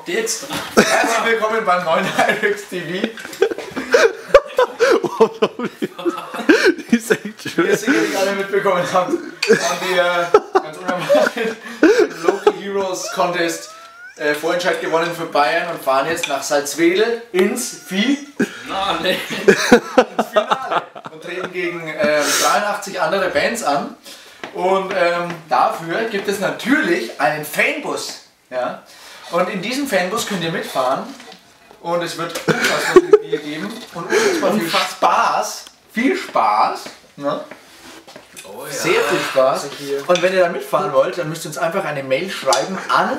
hockt ihr jetzt dran? Herzlich willkommen beim neuen Hyrex TV. Die ist echt schön. Wie ihr sicherlich alle mitbekommen habt, haben wir ganz unerwartet den Local Heroes Contest Vorentscheid gewonnen für Bayern und fahren jetzt nach Salzwedel ins Finale und treten gegen 83 andere Bands an. Und dafür gibt es natürlich einen Fanbus. Ja? Und in diesem Fanbus könnt ihr mitfahren und es wird unfassbar viel Bier geben und unfassbar viel Spaß. Viel Spaß. Ne? Oh, ja. Sehr viel Spaß. Und wenn ihr da mitfahren wollt, dann müsst ihr uns einfach eine Mail schreiben an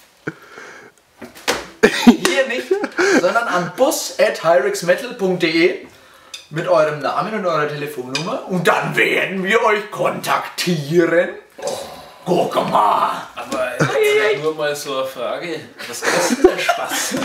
hier nicht, sondern an bus@hyrexmetal.de mit eurem Namen und eurer Telefonnummer und dann werden wir euch kontaktieren. Guck mal! Aber nur mal so eine Frage, was kostet der Spaß?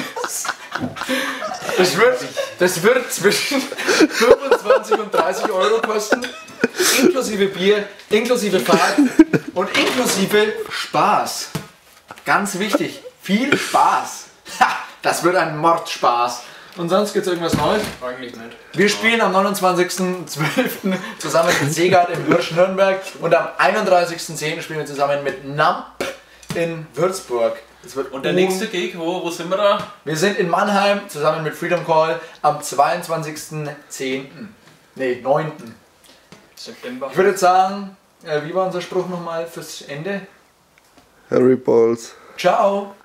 Das wird zwischen 25 und 30 Euro kosten, inklusive Bier, inklusive Fahrt und inklusive Spaß. Ganz wichtig, viel Spaß. Ha, das wird ein Mordspaß. Und sonst gibt es irgendwas Neues? Eigentlich nicht. Wir spielen am 29.12. zusammen mit Segard in Lürsch-Nürnberg und am 31.10. spielen wir zusammen mit NAMP in Würzburg. Das wird Und der nächste Gig, wo sind wir da? Wir sind in Mannheim zusammen mit Freedom Call am 22.10. Nee, 9. September. Ich würde jetzt sagen, wie war unser Spruch nochmal fürs Ende? Harry Balls. Ciao!